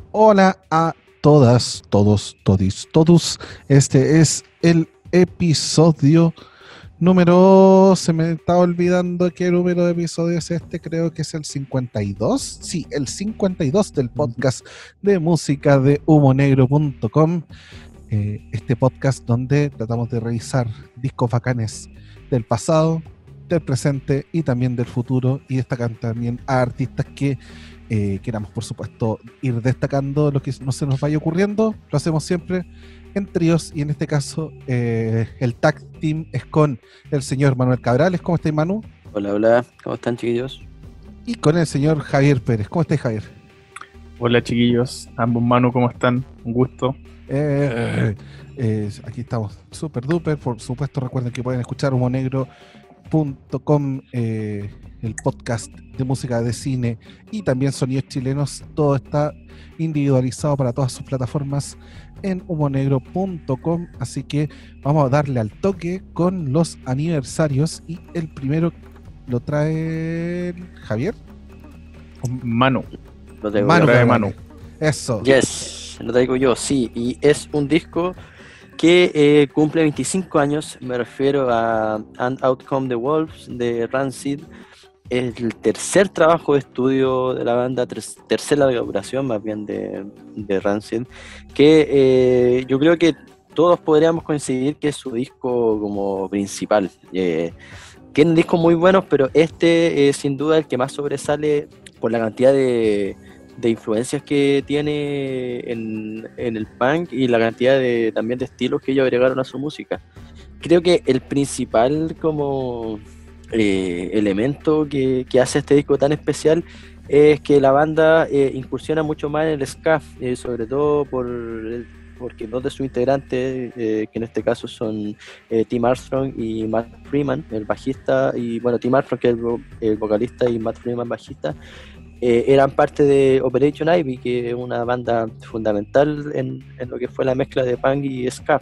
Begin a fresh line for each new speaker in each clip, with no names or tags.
Hola a todas, todos, todis, todos. Este es el episodio número... Se me está olvidando qué número de episodio es este. Creo que es el 52. Sí, el 52 del podcast de música de humonegro.com. Este podcast donde tratamos de revisar discos bacanes del pasado, del presente y también del futuro, y destacan también a artistas que queramos, por supuesto, ir destacando lo que no se nos vaya ocurriendo. Lo hacemos siempre en tríos, y en este caso el tag team es con el señor Manuel Cabrales. ¿Cómo estáis, Manu?
Hola, hola, ¿cómo están, chiquillos?
Y con el señor Javier Pérez. ¿Cómo estáis, Javier?
Hola, chiquillos, ambos Manu, ¿cómo están? Un gusto.
Aquí estamos, super duper. Por supuesto, recuerden que pueden escuchar humonegro.com, el podcast de música de cine y también sonidos chilenos. Todo está individualizado para todas sus plataformas en humonegro.com. Así que vamos a darle al toque con los aniversarios, y el primero lo trae Javier.
Manu.
Lo traigo
Manu,
yo.
Trae
Cabrales.
Manu.
Eso.
Yes, lo traigo yo, sí. Y es un disco que cumple 25 años. Me refiero a And Out Come the Wolves de Rancid. Es el tercer trabajo de estudio de la banda, tercera larga duración más bien de Rancid, que yo creo que todos podríamos coincidir que es su disco como principal. Tienen discos muy buenos, pero este es sin duda el que más sobresale por la cantidad de influencias que tiene en el punk y la cantidad también de estilos que ellos agregaron a su música. Creo que el principal como elemento que hace este disco tan especial es que la banda incursiona mucho más en el ska, sobre todo porque dos de sus integrantes, que en este caso son Tim Armstrong y Matt Freeman, el bajista, y bueno, Tim Armstrong, que es el vocalista, y Matt Freeman, bajista, eran parte de Operation Ivy, que es una banda fundamental en lo que fue la mezcla de punk y ska.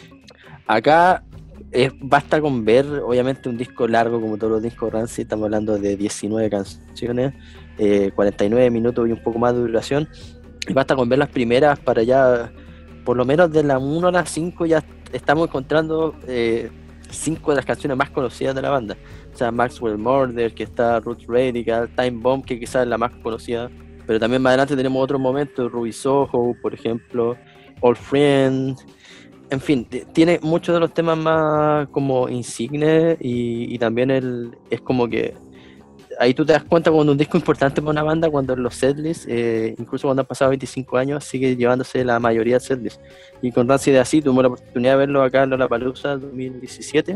Acá basta con ver, obviamente, un disco largo como todos los discos Rancid. Estamos hablando de 19 canciones, 49 minutos y un poco más de duración, y basta con ver las primeras para ya, por lo menos de la 1 a la 5, ya estamos encontrando 5 de las canciones más conocidas de la banda. O sea, Maxwell Murder, que está Roots Radical, Time Bomb, que quizás es la más conocida, pero también más adelante tenemos otros momentos, Ruby Soho, por ejemplo, Old Friend. En fin, tiene muchos de los temas más como insignes, y también es como que ahí tú te das cuenta cuando un disco es importante para una banda, cuando los setlists, incluso cuando han pasado 25 años, sigue llevándose la mayoría del setlist. Y con Rancid así, tuvimos la oportunidad de verlo acá en Lollapalooza 2017,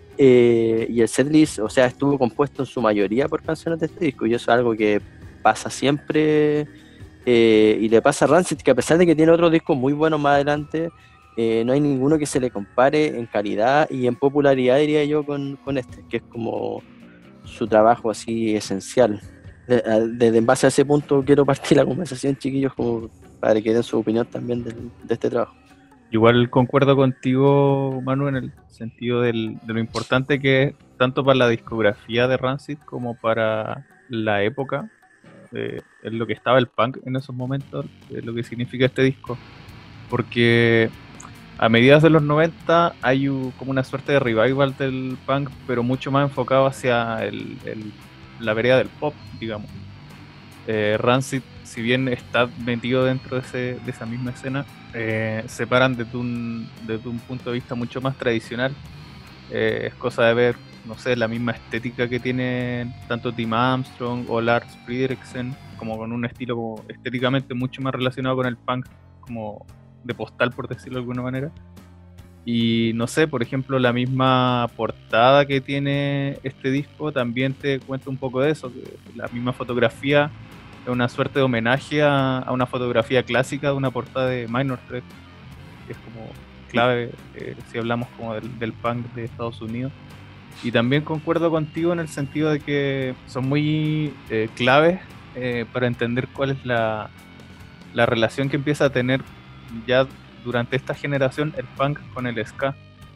y el setlist, o sea, estuvo compuesto en su mayoría por canciones de este disco, y eso es algo que pasa siempre, y le pasa a Rancid, que a pesar de que tiene otros discos muy buenos más adelante, no hay ninguno que se le compare en calidad y en popularidad, diría yo, con este, que es como su trabajo así esencial. Desde en base a ese punto quiero partir la conversación, chiquillos, como para que den su opinión también de este trabajo.
Igual concuerdo contigo, Manu, en el sentido de lo importante que es, tanto para la discografía de Rancid como para la época, en lo que estaba el punk en esos momentos, lo que significa este disco. Porque a mediados de los 90 hay como una suerte de revival del punk, pero mucho más enfocado hacia la vereda del pop, digamos. Rancid, si bien está metido dentro de esa misma escena, se paran desde un punto de vista mucho más tradicional. Es cosa de ver, no sé, la misma estética que tienen tanto Tim Armstrong o Lars Frederiksen, como con un estilo como estéticamente mucho más relacionado con el punk, como de postal, por decirlo de alguna manera. Y no sé, por ejemplo, la misma portada que tiene este disco también te cuenta un poco de eso, que la misma fotografía es una suerte de homenaje a una fotografía clásica de una portada de Minor Threat, que es como clave si hablamos como del punk de Estados Unidos. Y también concuerdo contigo en el sentido de que son muy claves para entender cuál es la relación que empieza a tener ya durante esta generación el punk con el ska,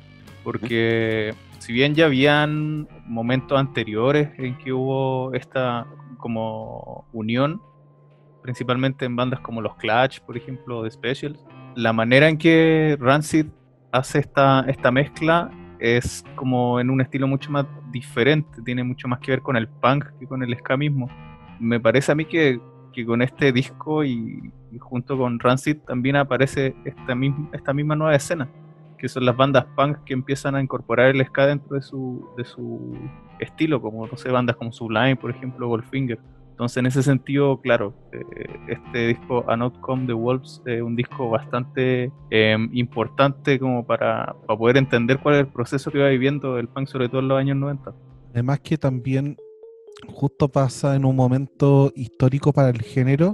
porque si bien ya habían momentos anteriores en que hubo esta como unión, principalmente en bandas como los Clash, por ejemplo, o The Specials. La manera en que Rancid hace esta mezcla es como en un estilo mucho más diferente, tiene mucho más que ver con el punk que con el ska mismo. Me parece a mí que con este disco y junto con Rancid también aparece esta misma nueva escena, que son las bandas punk que empiezan a incorporar el ska dentro de su estilo, como, no sé, bandas como Sublime, por ejemplo, Goldfinger. Entonces, en ese sentido, claro, este disco An Outcome the Wolves es un disco bastante importante como para poder entender cuál es el proceso que va viviendo el punk, sobre todo en los años 90.
Además que también justo pasa en un momento histórico para el género,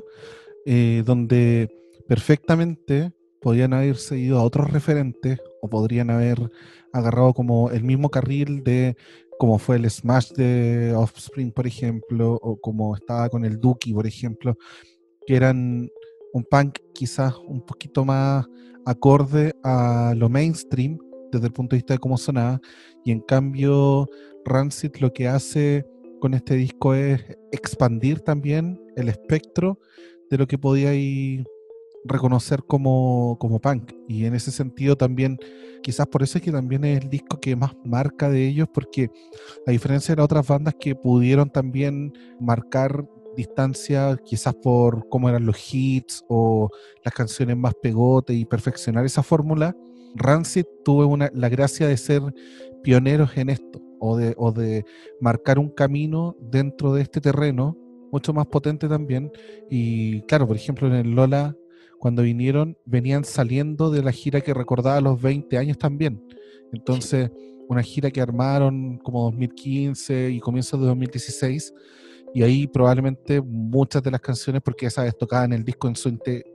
donde perfectamente podrían haberse ido a otros referentes o podrían haber agarrado como el mismo carril de como fue el Smash de Offspring, por ejemplo, o como estaba con el Dookie, por ejemplo, que eran un punk quizás un poquito más acorde a lo mainstream desde el punto de vista de cómo sonaba, y en cambio Rancid lo que hace con este disco es expandir también el espectro de lo que podíais reconocer como punk, y en ese sentido también, quizás por eso es que también es el disco que más marca de ellos, porque a diferencia de las otras bandas que pudieron también marcar distancia, quizás por cómo eran los hits o las canciones más pegote y perfeccionar esa fórmula, Rancid tuvo la gracia de ser pioneros en esto, o de marcar un camino dentro de este terreno mucho más potente también. Y claro, por ejemplo, en el Lola, cuando venían saliendo de la gira que recordaba los 20 años también. Entonces, una gira que armaron como 2015 y comienzos de 2016, y ahí probablemente muchas de las canciones, porque esa vez tocaban el disco en su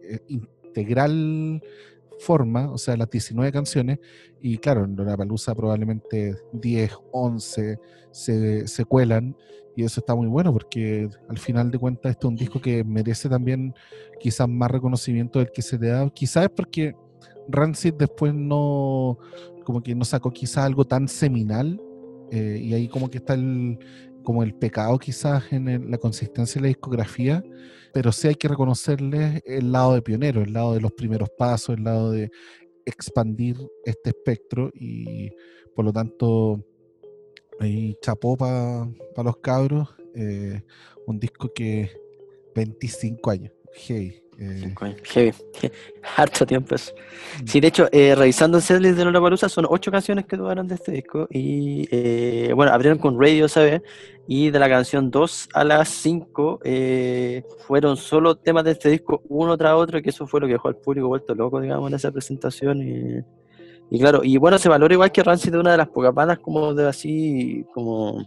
integral forma, o sea, las 19 canciones, y claro, en Lollapalooza probablemente 10, 11 se cuelan, y eso está muy bueno porque al final de cuentas este es un disco que merece también quizás más reconocimiento del que se le da, quizás es porque Rancid después no, como que no sacó quizás algo tan seminal, y ahí como que está como el pecado quizás en la consistencia de la discografía, pero sí hay que reconocerles el lado de pionero, el lado de los primeros pasos, el lado de expandir este espectro, y por lo tanto ahí chapó para los cabros, un disco que 25 años, hey,
5 años. Heavy. Harto tiempo eso. Sí, de hecho, revisando el setlist de Lollapalooza, son 8 canciones que tomaron de este disco. Y bueno, abrieron con Radio, ¿sabes? Y de la canción 2 a las 5 fueron solo temas de este disco, uno tras otro, que eso fue lo que dejó al público vuelto loco, digamos, en esa presentación. Y claro, y bueno, se valora igual que Rancid, de una de las pocas bandas como de así, como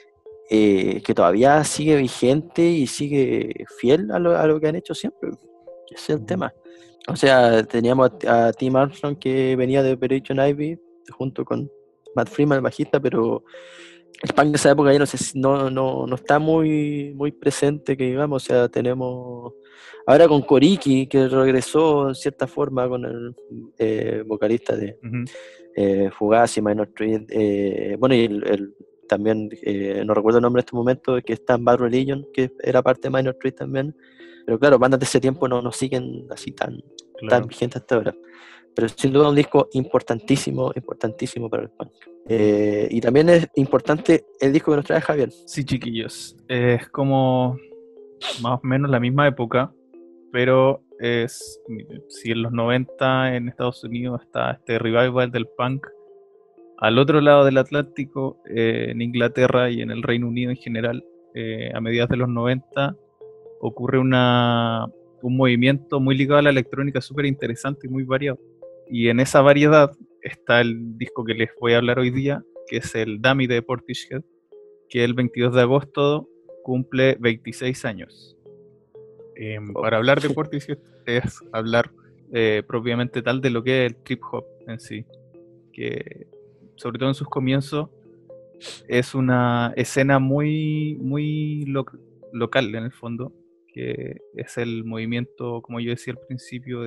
que todavía sigue vigente y sigue fiel a lo que han hecho siempre. Ese es el tema. O sea, teníamos a Tim Armstrong, que venía de Operation Ivy junto con Matt Freeman, el bajista, pero el punk de esa época ya no está muy presente, que digamos. O sea, tenemos ahora con Koriki, que regresó en cierta forma con el vocalista de Fugazi, Minor Threat, bueno, y también, no recuerdo el nombre en este momento, que está en Bad Religion, que era parte de Minor Threat también. Pero claro, bandas de ese tiempo no siguen así tan vigentes hasta ahora. Pero sin duda un disco importantísimo para el punk. Y también es importante el disco que nos trae Javier.
Sí, chiquillos, es como más o menos la misma época, pero si en los 90 en Estados Unidos está este revival del punk, al otro lado del Atlántico, en Inglaterra y en el Reino Unido en general, a mediados de los 90, ocurre un movimiento muy ligado a la electrónica súper interesante y muy variado. Y en esa variedad está el disco que les voy a hablar hoy día, que es el Dummy de Portishead, que el 22 de agosto cumple 26 años. Para hablar de Portishead es hablar propiamente tal de lo que es el trip hop en sí, que sobre todo en sus comienzos es una escena muy local en el fondo, que es el movimiento, como yo decía al principio,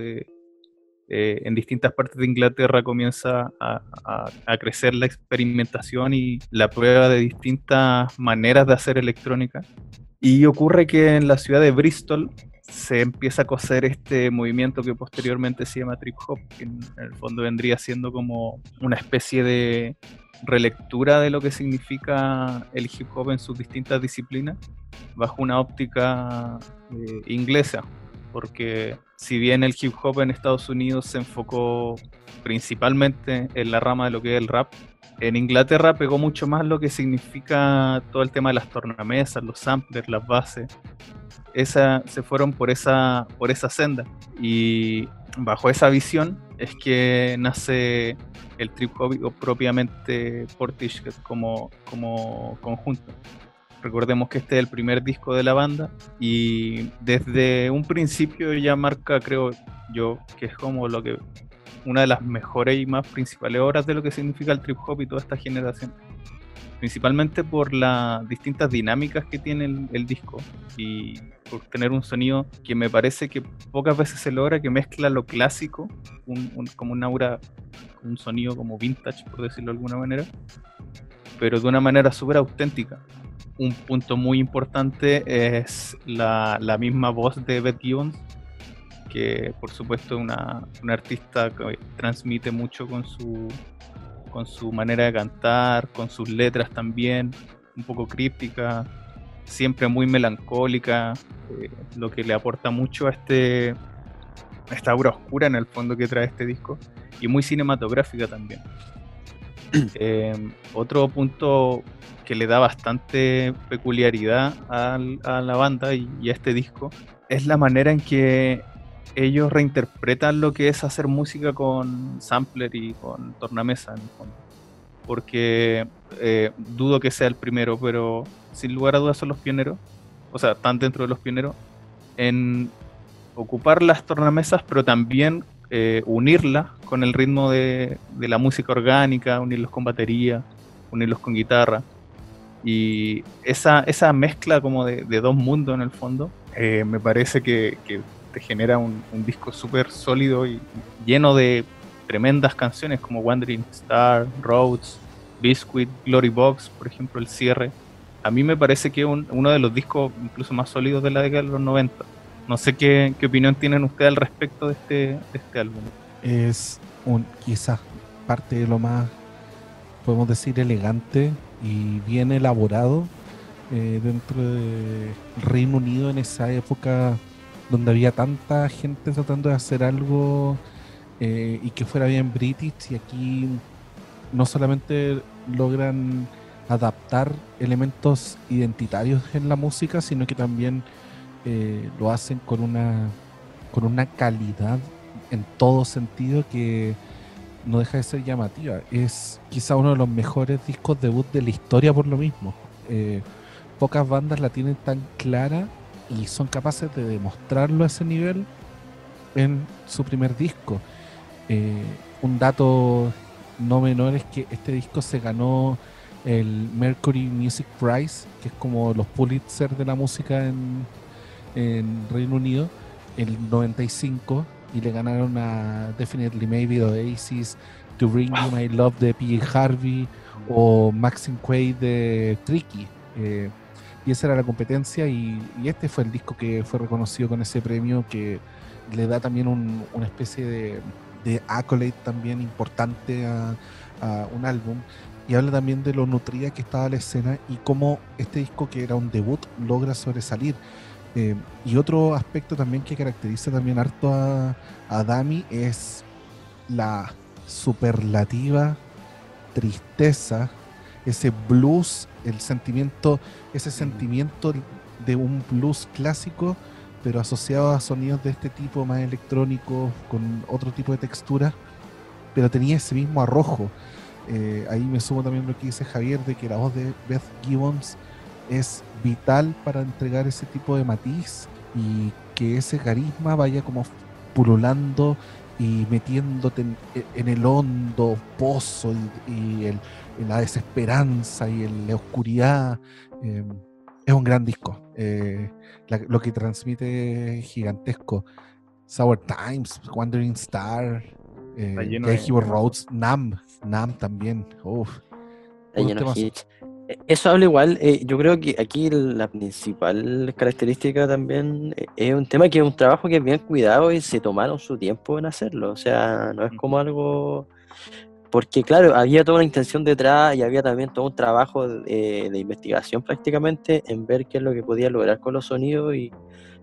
en distintas partes de Inglaterra comienza a crecer la experimentación y la prueba de distintas maneras de hacer electrónica. Y ocurre que en la ciudad de Bristol se empieza a coser este movimiento que posteriormente se llama trip hop, que en el fondo vendría siendo como una especie de relectura de lo que significa el hip hop en sus distintas disciplinas, bajo una óptica inglesa, porque si bien el hip hop en Estados Unidos se enfocó principalmente en la rama de lo que es el rap, en Inglaterra pegó mucho más lo que significa todo el tema de las tornamesas, los samplers, las bases. Se fueron por esa senda, y bajo esa visión es que nace el trip hop o propiamente Portishead como conjunto. Recordemos que este es el primer disco de la banda y desde un principio ya marca, creo yo, que es como una de las mejores y más principales obras de lo que significa el trip hop y toda esta generación, principalmente por las distintas dinámicas que tiene el disco y por tener un sonido que me parece que pocas veces se logra, que mezcla lo clásico, como un aura, un sonido como vintage, por decirlo de alguna manera, pero de una manera súper auténtica. Un punto muy importante es la misma voz de Beth Gibbons, que por supuesto es una artista que transmite mucho con su manera de cantar, con sus letras también, un poco críptica, siempre muy melancólica, lo que le aporta mucho a esta aura oscura en el fondo que trae este disco, y muy cinematográfica también. Otro punto que le da bastante peculiaridad a la banda y a este disco es la manera en que ellos reinterpretan lo que es hacer música con sampler y con tornamesa en el fondo, porque dudo que sea el primero, pero sin lugar a dudas son los pioneros, o sea, están dentro de los pioneros en ocupar las tornamesas, pero también unirlas con el ritmo de la música orgánica, unirlos con batería, unirlos con guitarra, y esa mezcla como de dos mundos en el fondo, me parece que te genera un disco súper sólido y lleno de tremendas canciones como Wandering Star, Roads, Biscuit, Glory Box, por ejemplo, el cierre. A mí me parece que es uno de los discos incluso más sólidos de la década de los 90. No sé qué opinión tienen ustedes al respecto de este álbum.
Es quizás parte de lo más, podemos decir, elegante y bien elaborado dentro del Reino Unido en esa época donde había tanta gente tratando de hacer algo y que fuera bien british, y aquí no solamente logran adaptar elementos identitarios en la música, sino que también lo hacen con una calidad en todo sentido que no deja de ser llamativa. Es quizá uno de los mejores discos debut de la historia por lo mismo. Pocas bandas la tienen tan clara y son capaces de demostrarlo a ese nivel en su primer disco. Un dato no menor es que este disco se ganó el Mercury Music Prize, que es como los Pulitzer de la música en Reino Unido, el 95, y le ganaron a Definitely Maybe de Oasis, To Bring You My Love de PJ Harvey o Maxine Quaid de Tricky. Y esa era la competencia, y este fue el disco que fue reconocido con ese premio, que le da también una especie de accolade también importante a un álbum, y habla también de lo nutrida que estaba la escena y cómo este disco, que era un debut, logra sobresalir. Y otro aspecto también que caracteriza también harto a Dami es la superlativa tristeza, ese blues, ese sentimiento de un blues clásico, pero asociado a sonidos de este tipo más electrónicos, con otro tipo de textura, pero tenía ese mismo arrojo. Ahí me sumo también lo que dice Javier, de que la voz de Beth Gibbons es vital para entregar ese tipo de matiz y que ese carisma vaya como pululando y metiéndote en el hondo pozo y en la desesperanza y en la oscuridad. Es un gran disco. Lo que transmite es gigantesco. Sour Times, Wandering Star,
Está lleno
Jay
de
Hero Roads, Nam también. Uf,
Está lleno de hits. Eso habla igual, yo creo que aquí la principal característica también es un tema que es un trabajo que es bien cuidado y se tomaron su tiempo en hacerlo, o sea, no es como algo, porque claro, había toda una intención detrás y había también todo un trabajo de investigación prácticamente en ver qué es lo que podía lograr con los sonidos y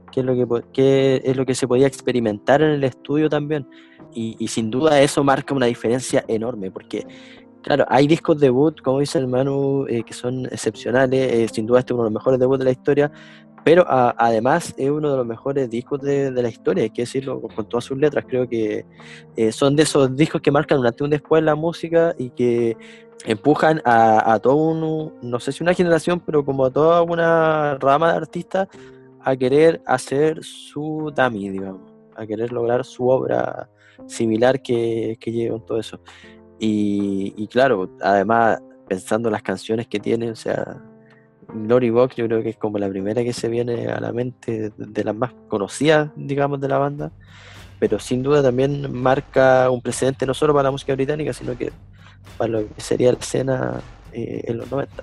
qué es lo que se podía experimentar en el estudio también, y sin duda eso marca una diferencia enorme, porque claro, hay discos debut, como dice el Manu, que son excepcionales. Sin duda este es uno de los mejores debuts de la historia, pero además es uno de los mejores discos de la historia, hay que decirlo con todas sus letras. Creo que son de esos discos que marcan un antes y un después en la música y que empujan a todo un, no sé si una generación, pero como a toda una rama de artistas a querer hacer su Dami, digamos, a querer lograr su obra similar que lleve con todo eso. Y claro, además, pensando en las canciones que tiene, o sea, Glory Box yo creo que es como la primera que se viene a la mente de las más conocidas, digamos, de la banda, pero sin duda también marca un precedente no solo para la música británica, sino que para lo que sería la escena en los 90.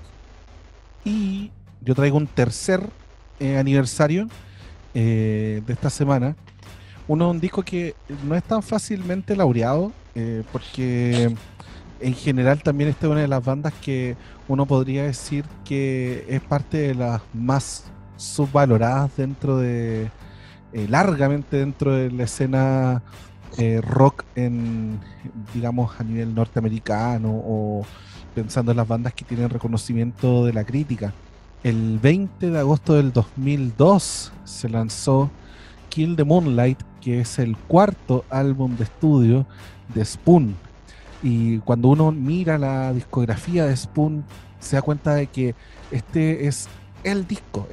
Y yo traigo un tercer aniversario de esta semana. Un disco que no es tan fácilmente laureado, porque en general también esta es una de las bandas que uno podría decir que es parte de las más subvaloradas dentro de, largamente dentro de la escena rock en, digamos, a nivel norteamericano, o pensando en las bandas que tienen reconocimiento de la crítica. El 20 de agosto del 2002 se lanzó Kill the Moonlight, que es el cuarto álbum de estudio de Spoon. Y cuando uno mira la discografía de Spoon, se da cuenta de que este es el disco,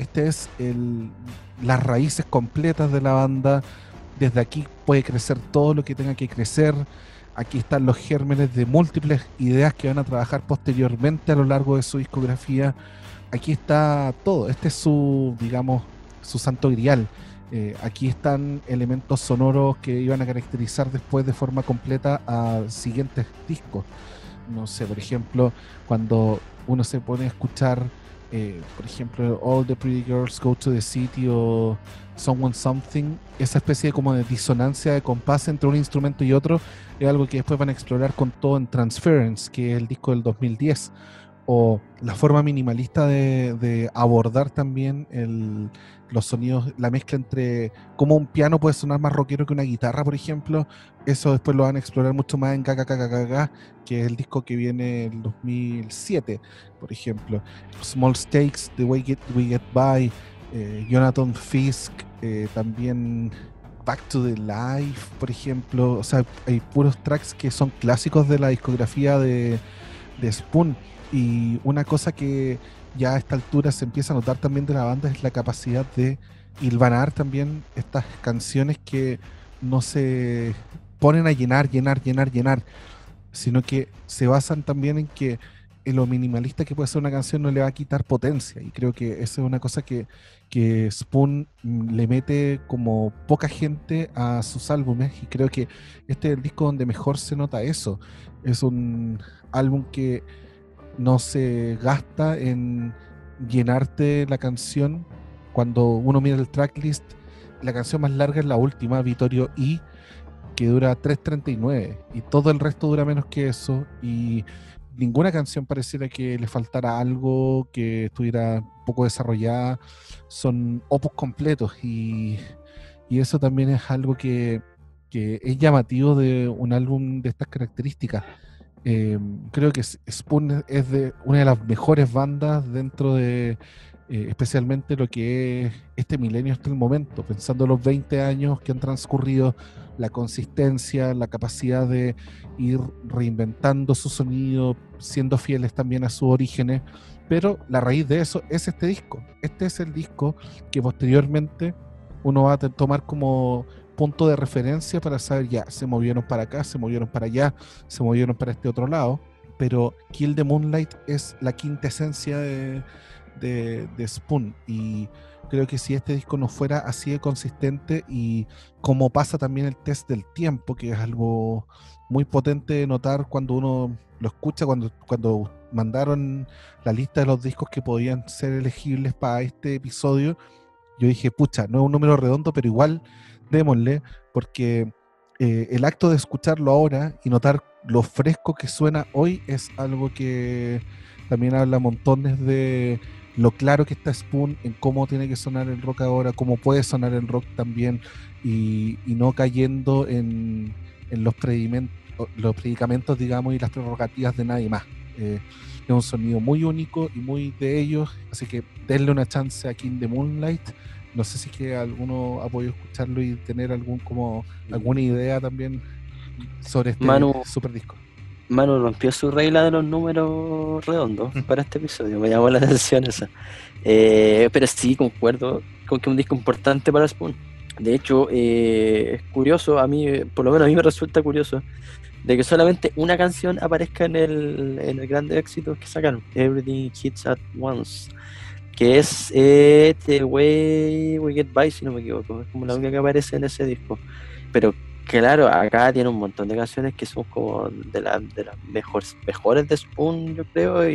las raíces completas de la banda. Desde aquí puede crecer todo lo que tenga que crecer. Aquí están los gérmenes de múltiples ideas que van a trabajar posteriormente a lo largo de su discografía. Aquí está todo. Este es su, digamos, su santo grial. Aquí están elementos sonoros que iban a caracterizar después de forma completa a siguientes discos. No sé, por ejemplo, cuando uno se pone a escuchar, por ejemplo, All the Pretty Girls Go to the City o Someone Something, esa especie de como de disonancia de compás entre un instrumento y otro, es algo que después van a explorar con todo en Transference, que es el disco del 2010. O la forma minimalista de abordar también los sonidos, la mezcla entre cómo un piano puede sonar más rockero que una guitarra, por ejemplo. Eso después lo van a explorar mucho más en KKKKK, que es el disco que viene en 2007, por ejemplo. Small Stakes, The Way We Get By, Jonathan Fisk, también Back to the Life, por ejemplo. O sea, hay puros tracks que son clásicos de la discografía de Spoon. Y una cosa que ya a esta altura se empieza a notar también de la banda es la capacidad de hilvanar también estas canciones que no se ponen a llenar, sino que se basan también en que en lo minimalista que puede ser una canción no le va a quitar potencia. Y creo que esa es una cosa que Spoon le mete como poca gente a sus álbumes, y creo que este es el disco donde mejor se nota eso. Es un álbum que no se gasta en llenarte la canción. Cuando uno mira el tracklist, la canción más larga es la última, Vittorio I, que dura 3:39, y todo el resto dura menos que eso, y ninguna canción pareciera que le faltara algo, que estuviera poco desarrollada. Son opus completos, y eso también es algo que es llamativo de un álbum de estas características. Creo que Spoon es de una de las mejores bandas dentro de, especialmente lo que es este milenio hasta el momento, pensando los 20 años que han transcurrido, la consistencia, la capacidad de ir reinventando su sonido, siendo fieles también a sus orígenes, pero la raíz de eso es este disco. Este es el disco que posteriormente uno va a tomar como punto de referencia para saber, ya, se movieron para acá, se movieron para allá, se movieron para este otro lado. Pero Kill the Moonlight es la quinta esencia de Spoon, y creo que si este disco no fuera así de consistente, y como pasa también el test del tiempo, que es algo muy potente de notar cuando uno lo escucha, cuando mandaron la lista de los discos que podían ser elegibles para este episodio, yo dije, pucha, no es un número redondo, pero igual démosle, porque el acto de escucharlo ahora y notar lo fresco que suena hoy es algo que también habla montones de lo claro que está Spoon en cómo tiene que sonar el rock ahora, cómo puede sonar el rock también, y no cayendo en los predicamentos, digamos, y las prerrogativas de nadie más. Es un sonido muy único y muy de ellos, así que denle una chance a King the Moonlight. No sé si es que alguno ha podido escucharlo y tener alguna idea también sobre este
Manu,
super disco.
Manu rompió su regla de los números redondos para este episodio, me llamó la atención esa. Pero sí, concuerdo con que es un disco importante para Spoon. De hecho, es curioso, a mí, por lo menos a mí me resulta curioso, de que solamente una canción aparezca en el grande éxito que sacaron, Everything Hits at Once, que es The Way We Get By, si no me equivoco, es como la única que aparece en ese disco. Pero claro, acá tiene un montón de canciones que son como de las mejores de Spoon, yo creo,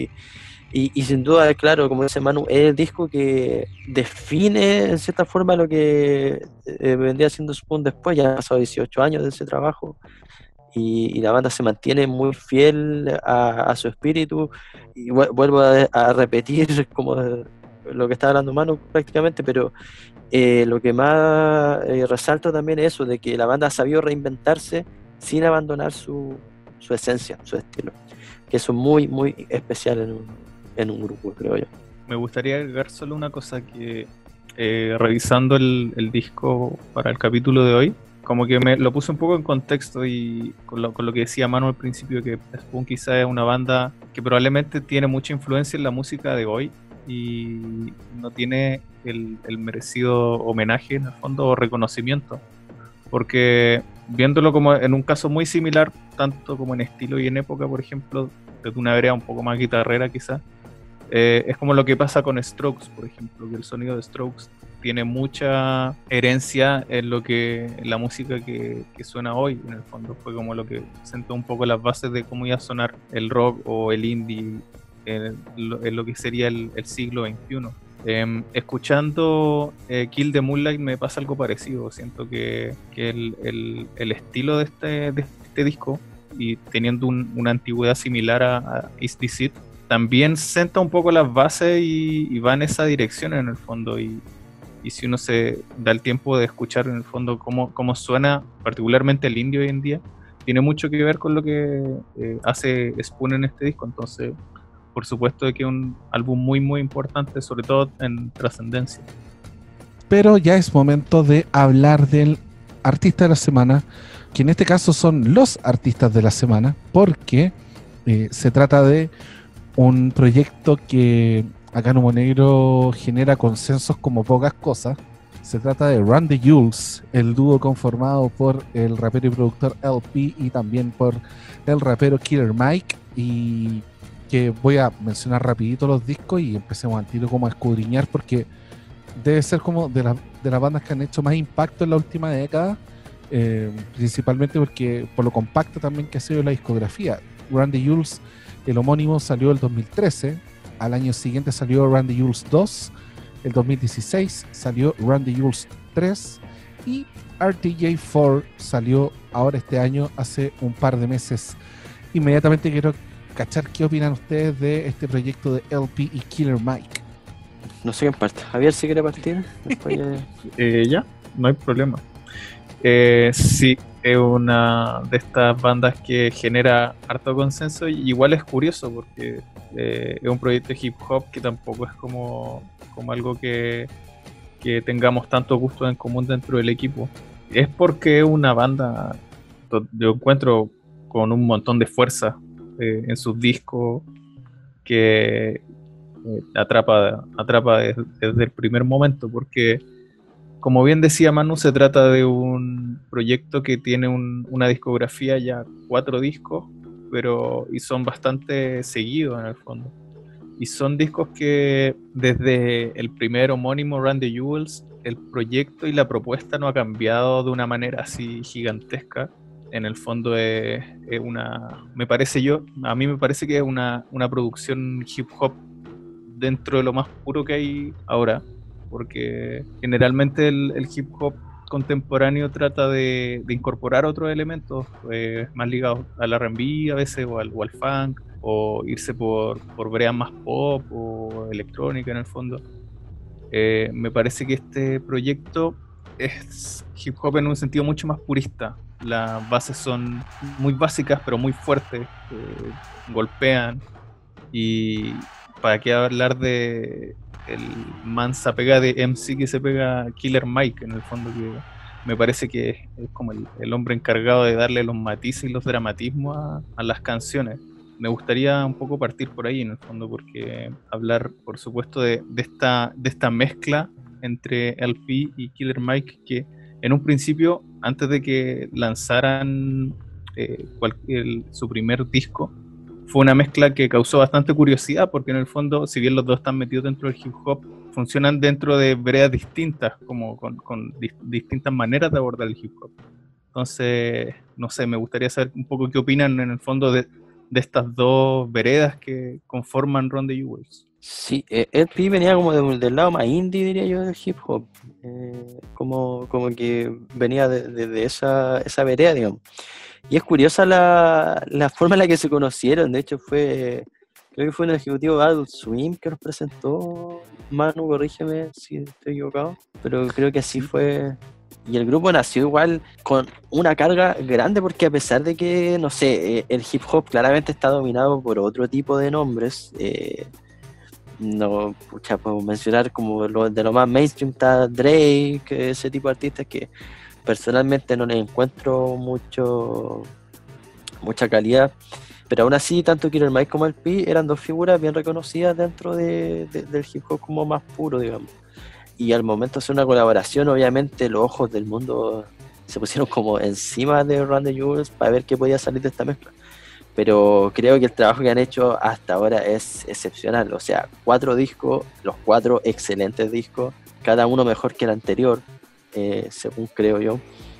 y sin duda, claro, como dice Manu, es el disco que define en cierta forma lo que vendría siendo Spoon después. Ya han pasado 18 años de ese trabajo y la banda se mantiene muy fiel a su espíritu. Y vuelvo a repetir como lo que está hablando Manu prácticamente, pero lo que más resalto también es eso, de que la banda ha sabido reinventarse sin abandonar su esencia, su estilo, que eso es muy, muy especial en un grupo, creo yo.
Me gustaría agregar solo una cosa que revisando el disco para el capítulo de hoy, como que me lo puse un poco en contexto y con lo que decía Manu al principio, que Spoon quizá es una banda que probablemente tiene mucha influencia en la música de hoy y no tiene el merecido homenaje en el fondo o reconocimiento, porque viéndolo como en un caso muy similar, tanto como en estilo y en época, por ejemplo, desde una vereda un poco más guitarrera quizás, es como lo que pasa con Strokes, por ejemplo, que el sonido de Strokes tiene mucha herencia en la música que suena hoy. En el fondo fue como lo que sentó un poco las bases de cómo iba a sonar el rock o el indie en lo que sería el siglo XXI. Escuchando Kill the Moonlight me pasa algo parecido. Siento que el estilo de este disco, y teniendo una antigüedad similar a Is This It, también senta un poco las bases y va en esa dirección en el fondo, y si uno se da el tiempo de escuchar en el fondo cómo suena particularmente el indie hoy en día, tiene mucho que ver con lo que hace Spoon en este disco. Entonces, por supuesto que es un álbum muy muy importante, sobre todo en trascendencia.
Pero ya es momento de hablar del artista de la semana, que en este caso son los artistas de la semana, porque se trata de un proyecto que acá en Humo Negro genera consensos como pocas cosas. Se trata de Run the Jewels, el dúo conformado por el rapero y productor LP y también por el rapero Killer Mike, y que voy a mencionar rapidito los discos y empecemos al tiro como a escudriñar, porque debe ser como de las bandas que han hecho más impacto en la última década, principalmente porque por lo compacto también que ha sido la discografía. Run the Jewels, el homónimo, salió el 2013, al año siguiente salió Run the Jewels 2, el 2016 salió Run the Jewels 3 y RTJ4 salió ahora este año, hace un par de meses. Inmediatamente quiero cachar qué opinan ustedes de este proyecto de LP y Killer Mike.
No sé quién parte. Javier, si quiere partir. Después
Ya, no hay problema. Sí, es una de estas bandas que genera harto consenso, y igual es curioso porque es un proyecto de hip hop que tampoco es como algo que tengamos tanto gusto en común dentro del equipo. Es porque es una banda, yo encuentro, con un montón de fuerza en sus discos, que atrapa desde el primer momento, porque como bien decía Manu, se trata de un proyecto que tiene una discografía, ya 4 discos, y son bastante seguidos en el fondo. Y son discos que desde el primer homónimo, Run the Jewels, el proyecto y la propuesta no ha cambiado de una manera así gigantesca. en el fondo es a mí me parece que es una producción hip hop dentro de lo más puro que hay ahora, porque generalmente el hip hop contemporáneo trata de incorporar otros elementos más ligados al R&B a veces o al funk, o irse por breas más pop o electrónica en el fondo. Me parece que este proyecto es hip hop en un sentido mucho más purista. Las bases son muy básicas pero muy fuertes, golpean, y para qué hablar de el mansa pega de MC que se pega Killer Mike en el fondo, que me parece que es como el hombre encargado de darle los matices y los dramatismos a las canciones. Me gustaría un poco partir por ahí en el fondo, porque hablar por supuesto de esta mezcla entre LP y Killer Mike, que en un principio, antes de que lanzaran su primer disco, fue una mezcla que causó bastante curiosidad, porque en el fondo, si bien los dos están metidos dentro del hip hop, funcionan dentro de veredas distintas, como con distintas maneras de abordar el hip hop. Entonces, no sé, me gustaría saber un poco qué opinan en el fondo de estas dos veredas que conforman Run the Jewels.
Sí, LP venía como del lado más indie, diría yo, del hip hop. Como que venía de esa vereda, digamos. Y es curiosa la forma en la que se conocieron. De hecho, creo que fue un ejecutivo de Adult Swim que nos presentó. Manu, corrígeme si estoy equivocado, pero creo que así fue. Y el grupo nació igual con una carga grande, porque a pesar de que, no sé, el hip hop claramente está dominado por otro tipo de nombres. No, pucha, podemos mencionar como de lo más mainstream está Drake, ese tipo de artistas que personalmente no les encuentro mucha calidad, pero aún así tanto Killer Mike como LP eran dos figuras bien reconocidas dentro del hip hop como más puro, digamos. Y al momento de hacer una colaboración, obviamente los ojos del mundo se pusieron como encima de Run the Jewels para ver qué podía salir de esta mezcla. Pero creo que el trabajo que han hecho hasta ahora es excepcional. O sea, 4 discos, los 4 excelentes discos, cada uno mejor que el anterior, según creo yo.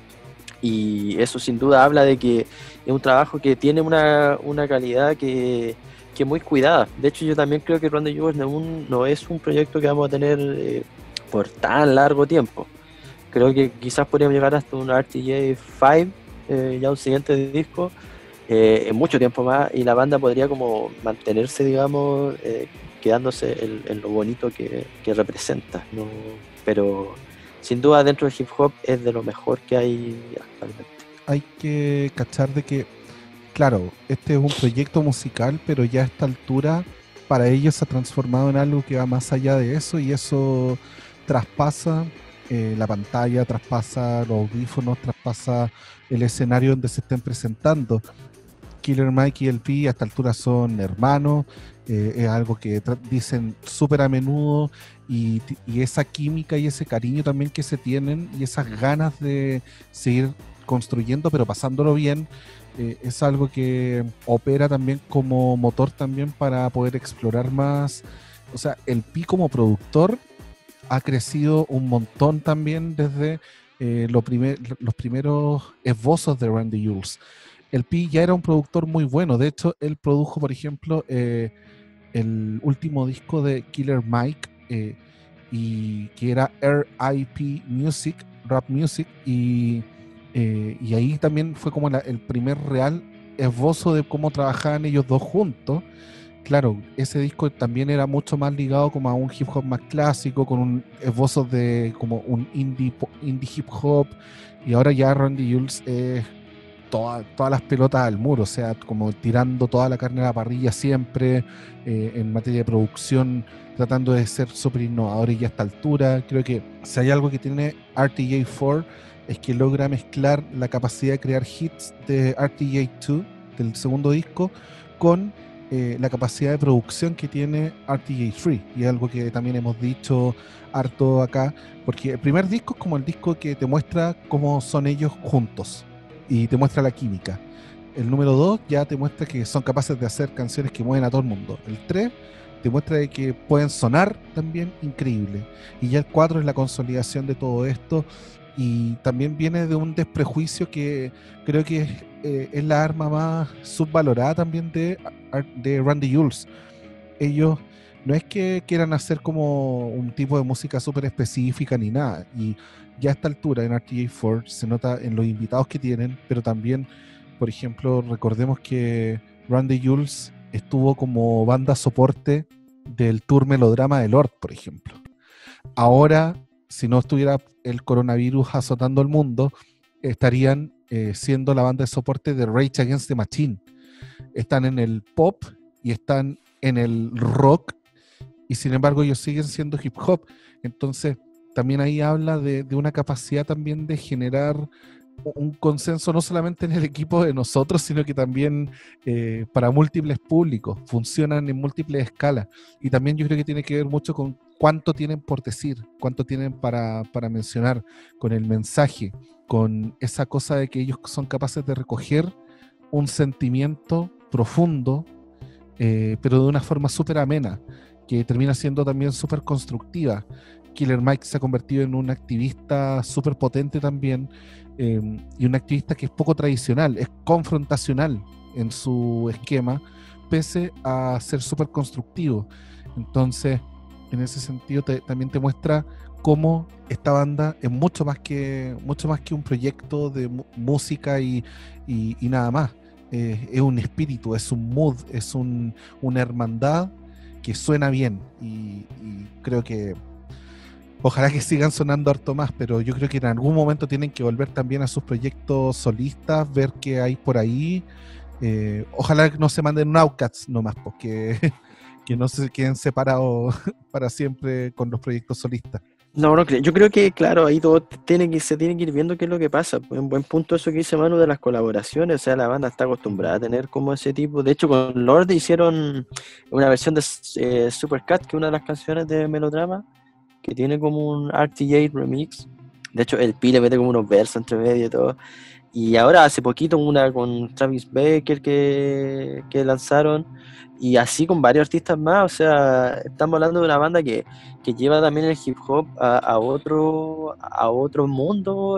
Y eso sin duda habla de que es un trabajo que tiene una calidad que es muy cuidada. De hecho, yo también creo que Run the Jewels no es un proyecto que vamos a tener por tan largo tiempo. Creo que quizás podríamos llegar hasta un RTJ 5, ya un siguiente disco, en mucho tiempo más, y la banda podría como mantenerse, digamos, quedándose en lo bonito que representa, ¿no? Pero sin duda dentro del hip hop es de lo mejor que hay actualmente.
Hay que cachar de que, claro, este es un proyecto musical, pero ya a esta altura para ellos se ha transformado en algo que va más allá de eso, y eso traspasa la pantalla, traspasa los audífonos, traspasa el escenario donde se estén presentando. Killer Mike y LP a esta altura son hermanos, es algo que dicen súper a menudo, y esa química y ese cariño también que se tienen, y esas ganas de seguir construyendo pero pasándolo bien, es algo que opera también como motor también para poder explorar más. O sea, LP como productor ha crecido un montón también desde los primeros esbozos de Run the Jewels. LP ya era un productor muy bueno. De hecho, él produjo, por ejemplo, el último disco de Killer Mike, y que era R.I.P. Music, Rap Music, y ahí también fue como el primer real esbozo de cómo trabajaban ellos dos juntos. Claro, ese disco también era mucho más ligado como a un hip hop más clásico, con un esbozo de como un indie hip hop, y ahora ya Run the Jewels es todas las pelotas al muro, o sea, como tirando toda la carne a la parrilla siempre, en materia de producción, tratando de ser súper innovadores, y a esta altura creo que si hay algo que tiene RTJ4 es que logra mezclar la capacidad de crear hits de RTJ2, del segundo disco, con la capacidad de producción que tiene RTJ3, y es algo que también hemos dicho harto acá, porque el primer disco es como el disco que te muestra cómo son ellos juntos y te muestra la química. El número 2 ya te muestra que son capaces de hacer canciones que mueven a todo el mundo. El 3 te muestra de que pueden sonar también increíble, y ya el 4 es la consolidación de todo esto, y también viene de un desprejuicio que creo que es la arma más subvalorada también de Randy Jules. Ellos no es que quieran hacer como un tipo de música súper específica ni nada, y ya a esta altura en RTJ4 se nota en los invitados que tienen, pero también, por ejemplo, recordemos que Randy Jules estuvo como banda soporte del tour Melodrama de Lord, por ejemplo. Ahora, si no estuviera el coronavirus azotando el mundo, estarían siendo la banda de soporte de Rage Against the Machine. Están en el pop y están en el rock, y sin embargo ellos siguen siendo hip hop. Entonces también ahí habla de una capacidad también de generar un consenso no solamente en el equipo de nosotros, sino que también para múltiples públicos, funcionan en múltiples escalas, y también yo creo que tiene que ver mucho con cuánto tienen por decir, cuánto tienen para mencionar, con el mensaje, con esa cosa de que ellos son capaces de recoger un sentimiento profundo, pero de una forma súper amena, que termina siendo también súper constructiva. Killer Mike se ha convertido en un activista súper potente también, y un activista que es poco tradicional, es confrontacional en su esquema, pese a ser súper constructivo. Entonces, en ese sentido, también te muestra cómo esta banda es mucho más que un proyecto de música y nada más. Es un espíritu, es un mood, es una hermandad que suena bien, y creo que ojalá que sigan sonando harto más, pero yo creo que en algún momento tienen que volver también a sus proyectos solistas, ver qué hay por ahí. Ojalá que no se manden un Outcast nomás, porque que no se queden separados para siempre con los proyectos solistas.
No, no creo. Yo creo que, claro, ahí todo se tiene que ir viendo qué es lo que pasa. Un buen punto eso que dice Manu de las colaboraciones. O sea, la banda está acostumbrada a tener como ese tipo. De hecho, con Lord hicieron una versión de Supercat, que es una de las canciones de Melodrama, que tiene como un RTJ remix. De hecho, el Pi le mete como unos versos entre medio y todo. Y ahora hace poquito una con Travis Baker que lanzaron, y así con varios artistas más. O sea, estamos hablando de una banda que lleva también el hip hop a otro mundo.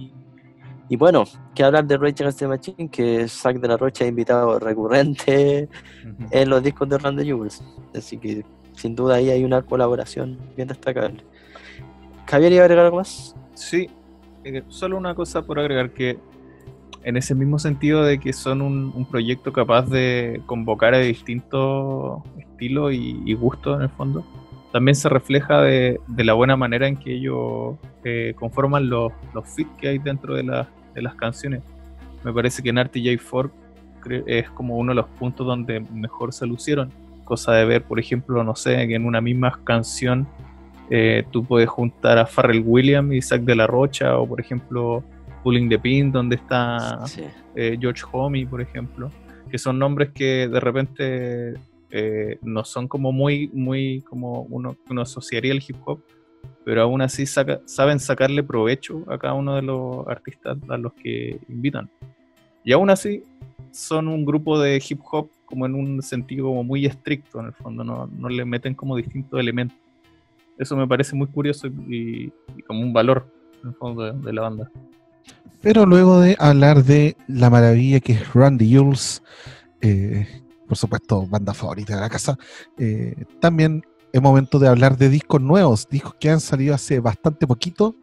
Y bueno, que hablar de Rage Against the Machine, que Zack de la Rocha ha invitado recurrente en los discos de Randy Jules. Así que sin duda ahí hay una colaboración bien destacable. ¿Javier iba a agregar algo más?
Sí, solo una cosa por agregar, que en ese mismo sentido de que son un proyecto capaz de convocar a distintos estilos y gustos en el fondo, también se refleja de la buena manera en que ellos conforman los feats que hay dentro de las canciones. Me parece que en RTJ4 es como uno de los puntos donde mejor se lucieron. Cosa de ver, por ejemplo, no sé, que en una misma canción tú puedes juntar a Pharrell Williams y Zack de la Rocha, o por ejemplo Pulling the Pin, donde está
Sí.
George Homie, por ejemplo, que son nombres que de repente no son como muy como uno asociaría el hip hop, pero aún así saben sacarle provecho a cada uno de los artistas a los que invitan. Y aún así son un grupo de hip hop como en un sentido como muy estricto, en el fondo, no le meten como distintos elementos. Eso me parece muy curioso y como un valor en el fondo de la banda.
Pero luego de hablar de la maravilla que es Randy Jules, por supuesto, banda favorita de la casa, también es momento de hablar de discos nuevos, discos que han salido hace bastante poquito,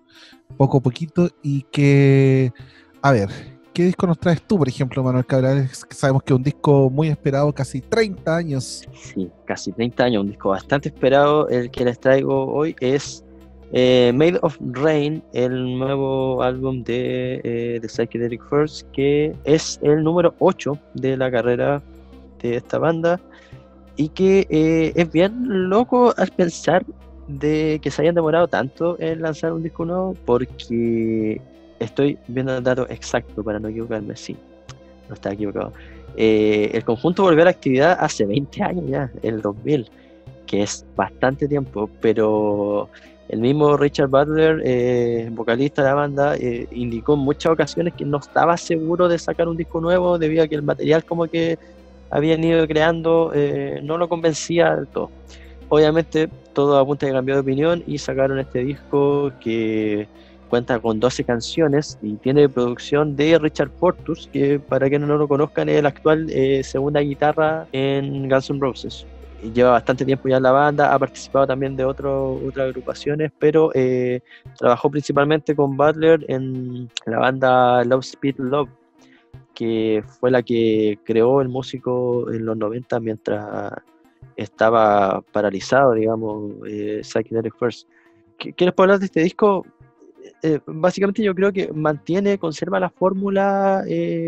y que, a ver, ¿qué disco nos traes tú, por ejemplo, Manuel Cabral? Sabemos que es un disco muy esperado, casi 30 años.
Sí, casi 30 años, un disco bastante esperado. El que les traigo hoy es Made of Rain, el nuevo álbum de The Psychedelic Furs, que es el número 8 de la carrera de esta banda, y que es bien loco al pensar de que se hayan demorado tanto en lanzar un disco nuevo, porque estoy viendo el dato exacto para no equivocarme. Sí, no estaba equivocado. El conjunto volvió a la actividad hace 20 años ya, el 2000, que es bastante tiempo, pero el mismo Richard Butler, vocalista de la banda, indicó en muchas ocasiones que no estaba seguro de sacar un disco nuevo debido a que el material como que habían ido creando no lo convencía del todo. Obviamente todo apunta a que cambió de opinión y sacaron este disco que cuenta con 12 canciones y tiene producción de Richard Portus, que para quienes no lo conozcan es el actual segunda guitarra en Guns N' Roses. Y lleva bastante tiempo ya en la banda, ha participado también de otras agrupaciones, pero trabajó principalmente con Butler en la banda Love Speed Love, que fue la que creó el músico en los 90 mientras estaba paralizado, digamos, Psychedelic First. ¿Qué les puedo hablar de este disco? Básicamente yo creo que conserva la fórmula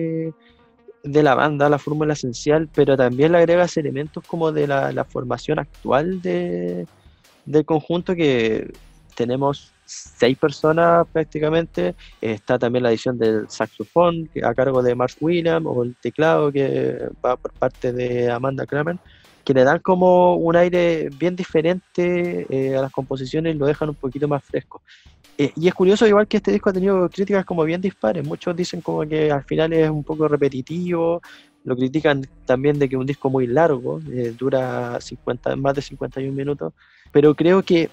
de la banda, la fórmula esencial, pero también le agrega elementos como de la formación actual del conjunto, que tenemos 6 personas prácticamente. Está también la edición del saxofón a cargo de Mark Williams, o el teclado que va por parte de Amanda Kramer, que le dan como un aire bien diferente a las composiciones y lo dejan un poquito más fresco. Y es curioso, igual, que este disco ha tenido críticas como bien dispares. Muchos dicen como que al final es un poco repetitivo, lo critican también de que es un disco muy largo, dura más de 51 minutos, pero creo que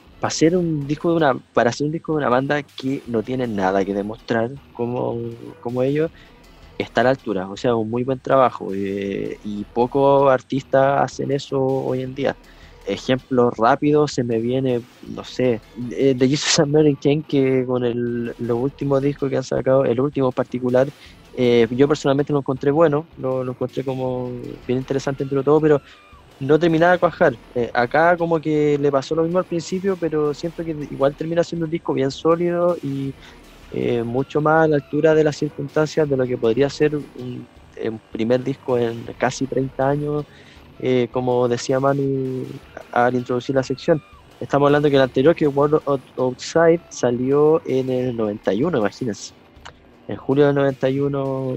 para hacer un disco de una banda que no tiene nada que demostrar como ellos, está a la altura. O sea, un muy buen trabajo, y pocos artistas hacen eso hoy en día. Ejemplos rápidos se me viene, no sé, de Jesus and Mary Chain, que con los últimos discos que han sacado, el último en particular, yo personalmente lo encontré bueno, lo encontré como bien interesante entre todo, pero no terminaba de cuajar. Acá como que le pasó lo mismo al principio, pero siento que igual termina siendo un disco bien sólido y mucho más a la altura de las circunstancias de lo que podría ser un primer disco en casi 30 años, como decía Manu al introducir la sección. Estamos hablando que el anterior, que World Outside, salió en el 91, imagínense, en julio del 91,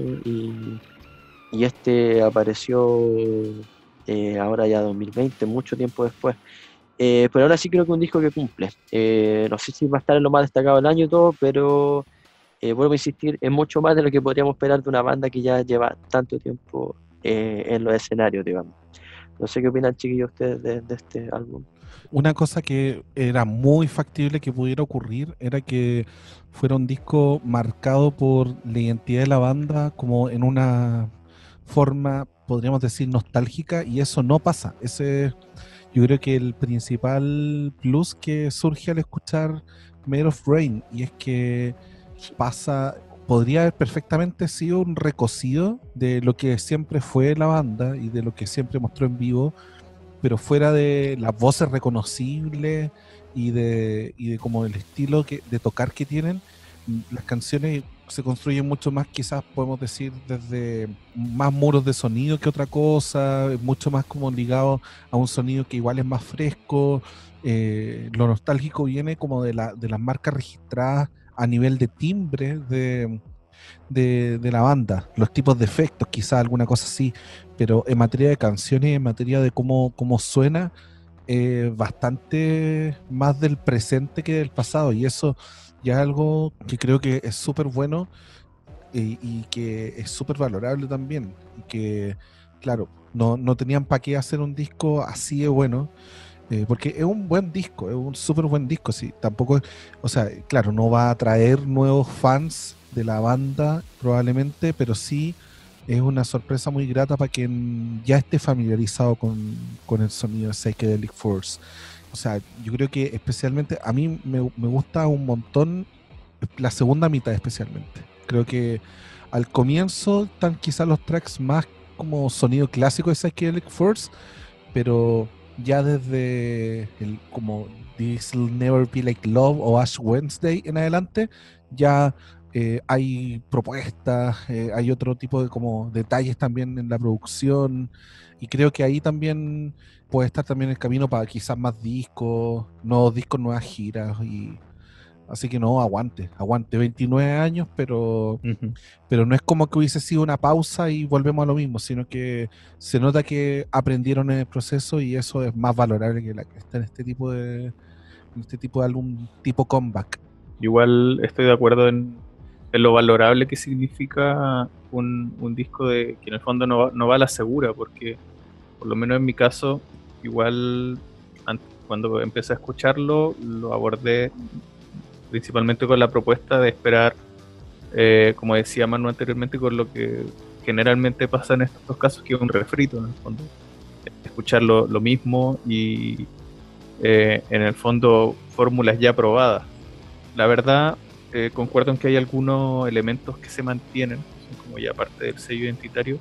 y este apareció ahora ya 2020, mucho tiempo después. Pero ahora sí creo que es un disco que cumple. No sé si va a estar en lo más destacado del año y todo, pero vuelvo a insistir, es mucho más de lo que podríamos esperar de una banda que ya lleva tanto tiempo en los escenarios, digamos. No sé qué opinan, chiquillos, ustedes de este álbum.
Una cosa que era muy factible que pudiera ocurrir era que fuera un disco marcado por la identidad de la banda como en una forma, podríamos decir, nostálgica, y eso no pasa. Yo creo que el principal plus que surge al escuchar Made of Rain, y es que podría haber perfectamente sido un recocido de lo que siempre fue la banda y de lo que siempre mostró en vivo, pero fuera de las voces reconocibles y de como el estilo de tocar que tienen. Las canciones se construyen mucho más, quizás podemos decir, desde más muros de sonido que otra cosa, mucho más como ligado a un sonido que igual es más fresco. Lo nostálgico viene como de las marcas registradas a nivel de timbre de la banda, los tipos de efectos, quizás alguna cosa así, pero en materia de canciones, en materia de cómo suena, bastante más del presente que del pasado, y eso ya es algo que creo que es súper bueno, y que es súper valorable también, y que, claro, no tenían para qué hacer un disco así de bueno. Porque es un buen disco, es un súper buen disco, sí. Tampoco, o sea, claro, no va a atraer nuevos fans de la banda probablemente, pero sí es una sorpresa muy grata para quien ya esté familiarizado con el sonido de Psychedelic Force. O sea, yo creo que especialmente, a mí me gusta un montón la segunda mitad especialmente. Creo que al comienzo están quizás los tracks más como sonido clásico de Psychedelic Force, pero ya desde como This'll Never Be Like Love o Ash Wednesday en adelante, ya hay propuestas, hay otro tipo de como detalles también en la producción, y creo que ahí también puede estar también el camino para quizás más discos, nuevos discos, nuevas giras. Y así que no, aguante, 29 años, pero no es como que hubiese sido una pausa y volvemos a lo mismo, sino que se nota que aprendieron en el proceso, y eso es más valorable que la que está en este tipo de álbum tipo comeback.
Igual estoy de acuerdo en lo valorable que significa un disco que en el fondo no va a la segura, porque por lo menos en mi caso, igual cuando empecé a escucharlo, lo abordé principalmente con la propuesta de esperar, como decía Manu anteriormente, con lo que generalmente pasa en estos casos, que es un refrito en el fondo. Escuchar lo mismo y en el fondo fórmulas ya probadas. La verdad, concuerdo en que hay algunos elementos que se mantienen, son como ya parte del sello identitario,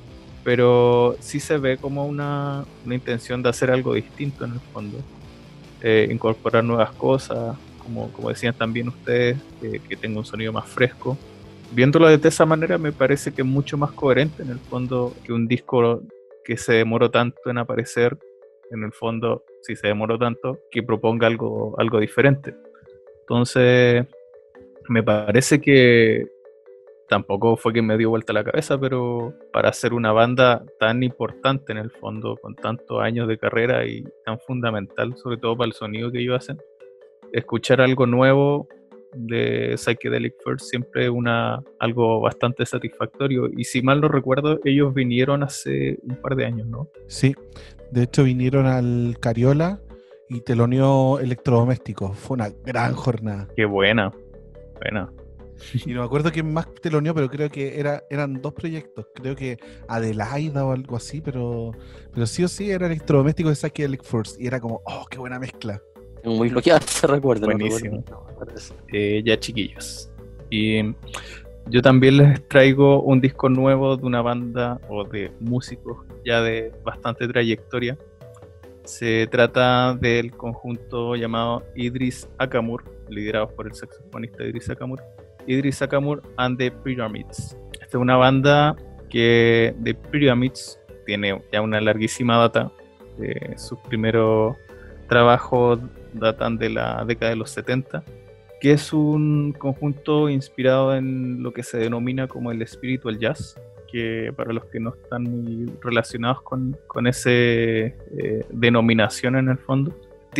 pero sí se ve como una intención de hacer algo distinto en el fondo, incorporar nuevas cosas, como decían también ustedes, que tenga un sonido más fresco. Viéndolo de esa manera me parece que es mucho más coherente en el fondo que un disco que se demoró tanto en aparecer, en el fondo, si se demoró tanto, que proponga algo diferente. Entonces, me parece que tampoco fue que me dio vuelta la cabeza, pero para ser una banda tan importante en el fondo, con tantos años de carrera y tan fundamental, sobre todo para el sonido que ellos hacen, escuchar algo nuevo de Psychedelic Furs siempre es algo bastante satisfactorio. Y si mal no recuerdo, ellos vinieron hace un par de años, ¿no?
Sí, de hecho vinieron al Cariola y teloneó Electrodomésticos. Fue una gran jornada.
Qué buena.
Y no me acuerdo quién más teloneó, pero creo que eran dos proyectos. Creo que Adelaida o algo así, pero sí o sí era Electrodoméstico de Psychedelic Furs. Y era como, oh, qué buena mezcla.
Muy bloqueado se recuerda.
Buenísimo.
No recuerdo eso.
Ya, chiquillos. Y yo también les traigo un disco nuevo de una banda o de músicos ya de bastante trayectoria. Se trata del conjunto llamado Idris Akamur, liderados por el saxofonista Idris Akamur. Idris Akamur and the Pyramids. Esta es una banda que The Pyramids tiene ya una larguísima data. Sus primeros trabajos datan de la década de los 70, que es un conjunto inspirado en lo que se denomina como el spiritual jazz, que para los que no están muy relacionados con ese denominación en el fondo,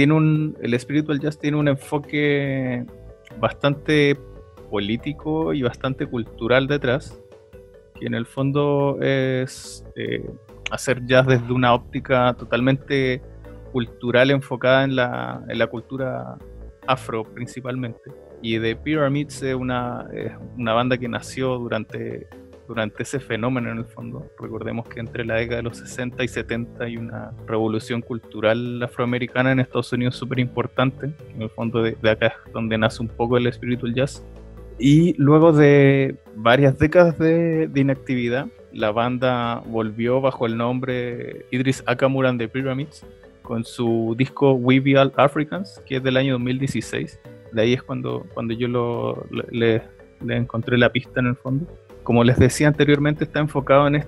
el spiritual jazz tiene un enfoque bastante político y bastante cultural detrás, que en el fondo es hacer jazz desde una óptica totalmente cultural enfocada en la cultura afro principalmente. Y The Pyramids es una banda que nació durante ese fenómeno en el fondo. Recordemos que entre la década de los 60 y 70 hay una revolución cultural afroamericana en Estados Unidos súper importante. En el fondo de acá es donde nace un poco el spiritual jazz. Y luego de varias décadas de inactividad, la banda volvió bajo el nombre Idris Akamur and the Pyramids con su disco We Be All Africans, que es del año 2016. De ahí es cuando yo le encontré la pista en el fondo. Como les decía anteriormente, está enfocado en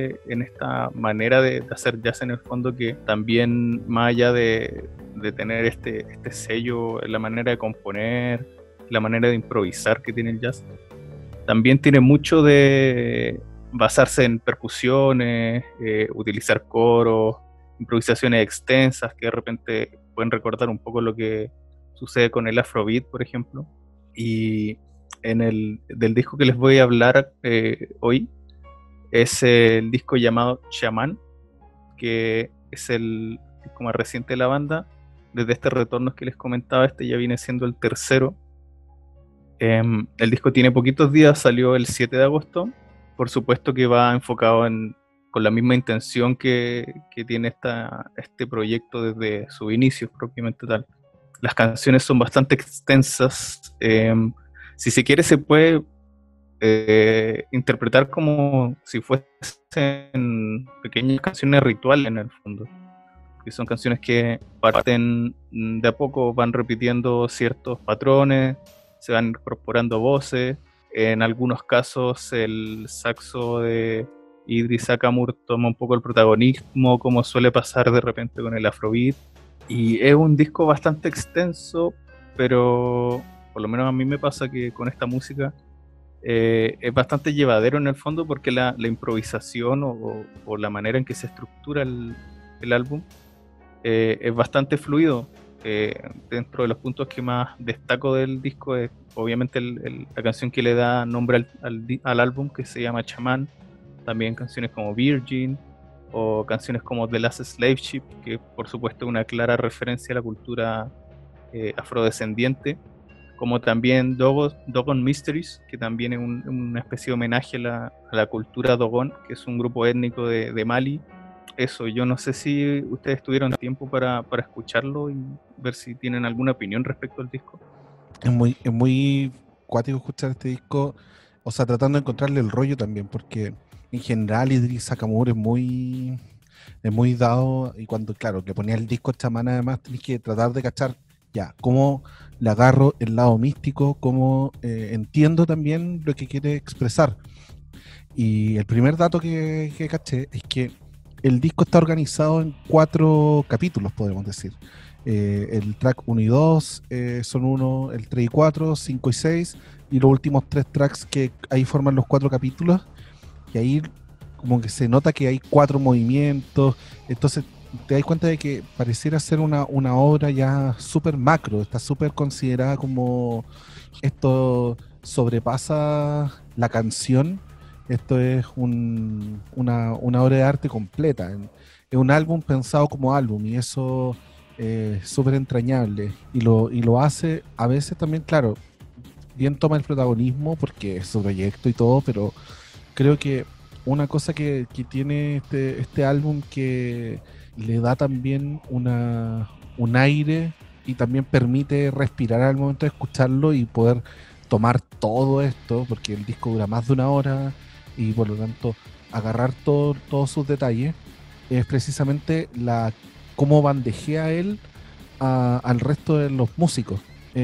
esta manera de hacer jazz en el fondo, que también, más allá de tener este sello en la manera de componer, la manera de improvisar que tiene el jazz, también tiene mucho de basarse en percusiones, utilizar coros, improvisaciones extensas que de repente pueden recordar un poco lo que sucede con el Afrobeat, por ejemplo. Y del disco que les voy a hablar hoy es el disco llamado Shaman, que es el disco más reciente de la banda. Desde este retorno que les comentaba, este ya viene siendo el tercero. El disco tiene poquitos días, salió el 7 de agosto. Por supuesto que va enfocado con la misma intención que tiene este proyecto desde su inicio propiamente tal. Las canciones son bastante extensas. Si se quiere, se puede interpretar como si fuesen pequeñas canciones rituales en el fondo, que son canciones que parten de a poco, van repitiendo ciertos patrones, se van incorporando voces. En algunos casos el saxo de Idris Akamur toma un poco el protagonismo, como suele pasar de repente con el Afrobeat. Y es un disco bastante extenso, pero por lo menos a mí me pasa que con esta música es bastante llevadero en el fondo, porque la improvisación o la manera en que se estructura el álbum es bastante fluido. Dentro de los puntos que más destaco del disco es obviamente la canción que le da nombre al álbum, que se llama Chamán. También canciones como Virgin o canciones como The Last Slave Ship, que por supuesto es una clara referencia a la cultura afrodescendiente, como también Dogon Mysteries, que también es una especie de homenaje a la cultura Dogon, que es un grupo étnico de Mali. Eso, yo no sé si ustedes tuvieron tiempo para escucharlo y ver si tienen alguna opinión respecto al disco.
Es muy cuático escuchar este disco, o sea, tratando de encontrarle el rollo también, porque en general Idris Sakamur es muy dado, y cuando, claro, le ponía el disco a chamán, además tenés que tratar de cachar ya, cómo le agarro el lado místico, cómo entiendo también lo que quiere expresar. Y el primer dato que caché es que el disco está organizado en 4 capítulos, podemos decir. El track 1 y 2 son 1, el 3 y 4, 5 y 6, y los últimos 3 tracks que ahí forman los 4 capítulos, y ahí como que se nota que hay 4 movimientos, entonces te das cuenta de que pareciera ser una obra ya súper macro, está súper considerada como esto sobrepasa la canción, esto es una obra de arte completa, es un álbum pensado como álbum y eso es súper entrañable y lo hace a veces también, claro, bien toma el protagonismo porque es su proyecto y todo, pero creo que una cosa que tiene este álbum que le da también un aire y también permite respirar al momento de escucharlo y poder tomar todo esto, porque el disco dura más de 1 hora y por lo tanto agarrar todos sus detalles, es precisamente cómo bandejea él al resto de los músicos.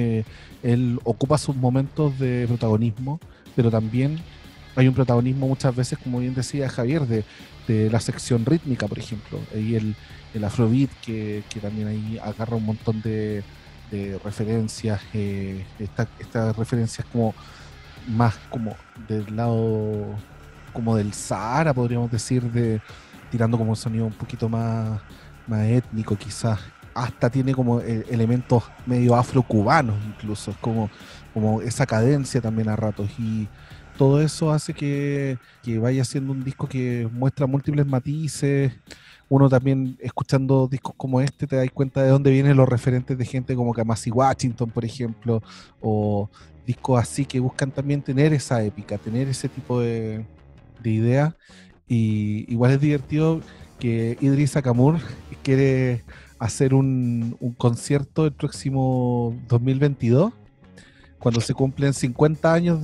Él ocupa sus momentos de protagonismo, pero también hay un protagonismo muchas veces, como bien decía Javier, de la sección rítmica, por ejemplo, y el afrobeat que también ahí agarra un montón de referencias, estas referencias como más como del lado como del Sahara, podríamos decir, tirando como un sonido un poquito más étnico quizás, hasta tiene como elementos medio afrocubanos incluso, es como esa cadencia también a ratos, y todo eso hace que vaya siendo un disco que muestra múltiples matices. Uno también, escuchando discos como este, te das cuenta de dónde vienen los referentes de gente como Kamasi Washington, por ejemplo, o discos así que buscan también tener esa épica, tener ese tipo de ideas. Y igual es divertido que Idris Sakamur quiere hacer un concierto el próximo 2022, cuando se cumplen 50 años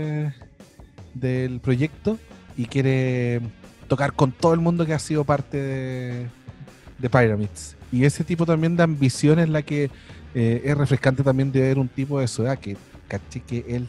del proyecto, y quiere tocar con todo el mundo que ha sido parte de Pyramids. Y ese tipo también de ambición es la que es refrescante también de ver un tipo de su edad, que caché que él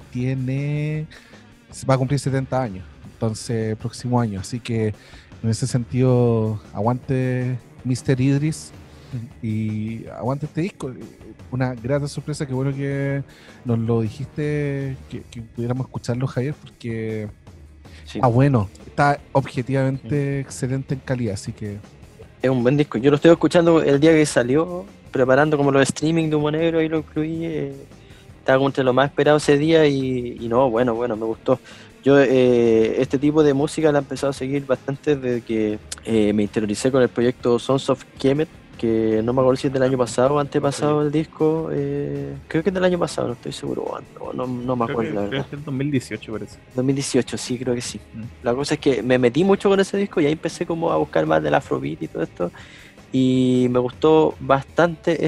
va a cumplir 70 años, entonces próximo año, así que en ese sentido aguante Mr. Idris y aguante este disco. Una grata sorpresa, que bueno que nos lo dijiste, que pudiéramos escucharlo, Javier, porque
Sí.
bueno, está objetivamente excelente en calidad, así que
Es un buen disco. Yo lo estoy escuchando el día que salió, preparando como los streaming de Humo Negro, y lo incluí. Estaba como entre lo más esperado ese día y no, bueno, me gustó. Yo este tipo de música la he empezado a seguir bastante desde que me interioricé con el proyecto Sons of Kemet, que no me acuerdo si es del año pasado o antepasado el disco. Creo que es del año pasado, no estoy seguro, no me acuerdo, la
Creo
verdad.
que es el 2018 parece. 2018,
sí, creo que sí. La cosa es que me metí mucho con ese disco y ahí empecé como a buscar más del afrobeat y todo esto, y me gustó bastante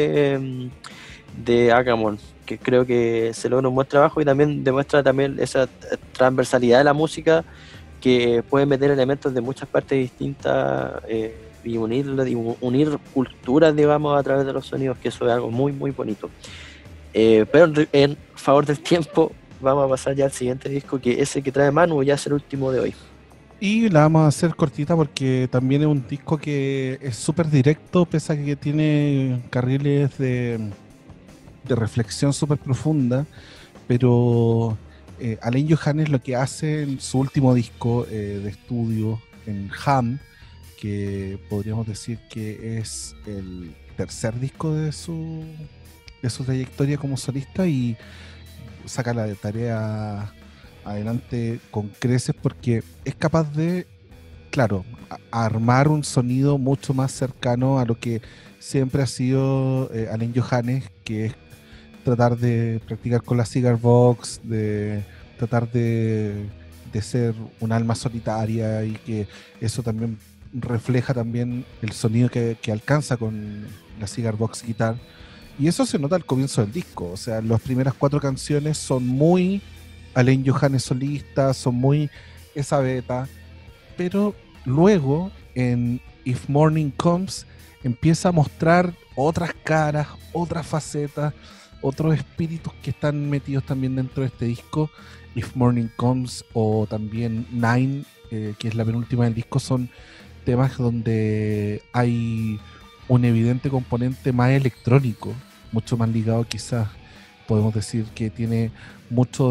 de Akamon, que creo que se logra un buen trabajo y también demuestra también esa transversalidad de la música, que puede meter elementos de muchas partes distintas y unir culturas, digamos, a través de los sonidos, que eso es algo muy, muy bonito. Pero en favor del tiempo, vamos a pasar ya al siguiente disco, que es el que trae Manu, ya es el último de hoy.
y la vamos a hacer cortita porque también es un disco que es súper directo, pese a que tiene carriles de reflexión súper profunda, pero Alain Johannes lo que hace en su último disco de estudio, en Ham, que podríamos decir que es el tercer disco de su trayectoria como solista, y saca la tarea adelante con creces porque es capaz de, claro, armar un sonido mucho más cercano a lo que siempre ha sido Alain Johannes, que es tratar de practicar con la cigar box, de tratar de ser un alma solitaria, y que eso también refleja también el sonido que alcanza con la cigar box guitar. Y eso se nota al comienzo del disco. O sea, las primeras 4 canciones son muy Alain Johannes solista, son muy esa beta, pero luego en If Morning Comes empieza a mostrar otras caras, otras facetas, otros espíritus que están metidos también dentro de este disco. If Morning Comes o también Nine, que es la penúltima del disco, son temas donde hay un evidente componente más electrónico, mucho más ligado quizás, podemos decir que tiene mucho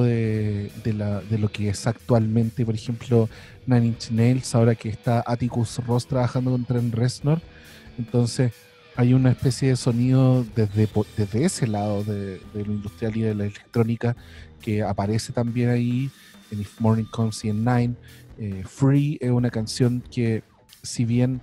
de lo que es actualmente, por ejemplo, Nine Inch Nails, ahora que está Atticus Ross trabajando con Trent Reznor. Entonces hay una especie de sonido desde ese lado de lo industrial y de la electrónica que aparece también ahí en If Morning Comes y en Nine. Free es una canción que, si bien